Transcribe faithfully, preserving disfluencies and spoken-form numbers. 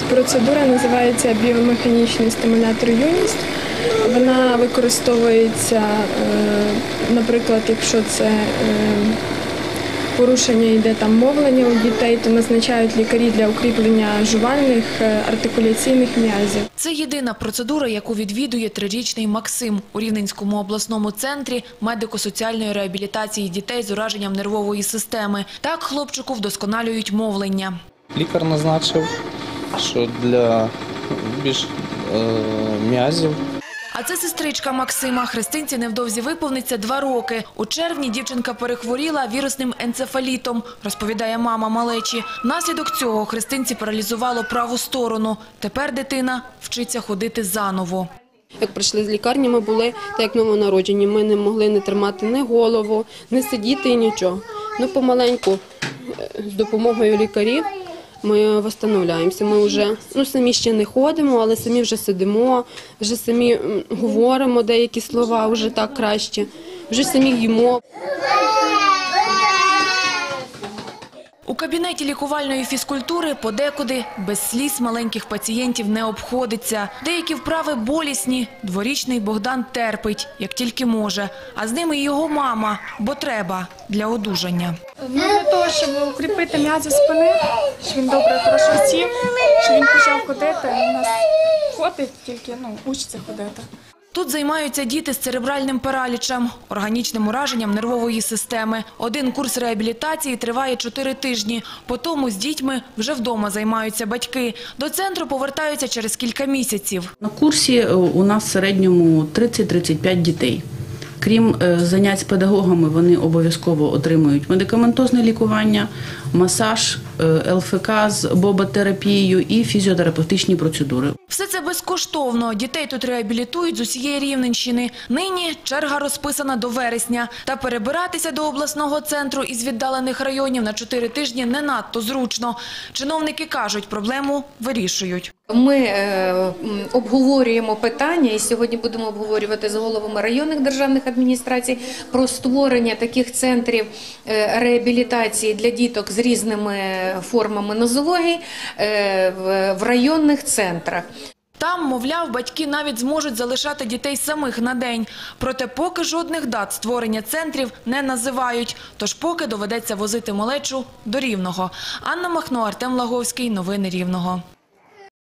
Процедура називається біомеханічний стимулятор «Юність». Вона використовується, наприклад, якщо це порушення йде там мовлення у дітей, то назначають лікарі для укріплення жувальних, артикуляційних м'язів. Це єдина процедура, яку відвідує трирічний Максим у Рівненському обласному центрі медико-соціальної реабілітації дітей з ураженням нервової системи. Так хлопчику вдосконалюють мовлення. Лікар назначив, що для більш е, м'язів. А це сестричка Максима. Христинці невдовзі виповниться два роки. У червні дівчинка перехворіла вірусним енцефалітом, розповідає мама малечі. Внаслідок цього Христинці паралізувало праву сторону. Тепер дитина вчиться ходити заново. Як прийшли з лікарні, ми були, так як новонароджені, ми не могли не тримати ні голову, не сидіти і нічого. Ну, помаленьку, з допомогою лікарів, ми відновлюємося. Ми вже ну, самі ще не ходимо, але самі вже сидимо, вже самі говоримо деякі слова, вже так краще, вже самі їмо. У кабінеті лікувальної фізкультури подекуди без сліз маленьких пацієнтів не обходиться. Деякі вправи болісні. Дворічний Богдан терпить, як тільки може. А з ними і його мама, бо треба для одужання. Ну, для того, щоб укріпити м'язи спини, щоб він добре, хорошо сів, щоб він почав ходити. У нас ходить, тільки ну, учиться ходити. Тут займаються діти з церебральним паралічем, органічним ураженням нервової системи. Один курс реабілітації триває чотири тижні. Потім з дітьми вже вдома займаються батьки. До центру повертаються через кілька місяців. На курсі у нас в середньому тридцять-тридцять п'ять дітей. Крім занять з педагогами, вони обов'язково отримують медикаментозне лікування, масаж, ел еф ка з боботерапією і фізіотерапевтичні процедури. Все це безкоштовно. Дітей тут реабілітують з усієї Рівненщини. Нині черга розписана до вересня. Та перебиратися до обласного центру із віддалених районів на чотири тижні не надто зручно. Чиновники кажуть, проблему вирішують. Ми е, обговорюємо питання, і сьогодні будемо обговорювати з головами районних державних адміністрацій про створення таких центрів е, реабілітації для діток з різними формами нозології е, в, в районних центрах. Там, мовляв, батьки навіть зможуть залишати дітей самих на день. Проте поки жодних дат створення центрів не називають. Тож поки доведеться возити малечу до Рівного. Анна Махно, Артем Лаговський. Новини Рівного.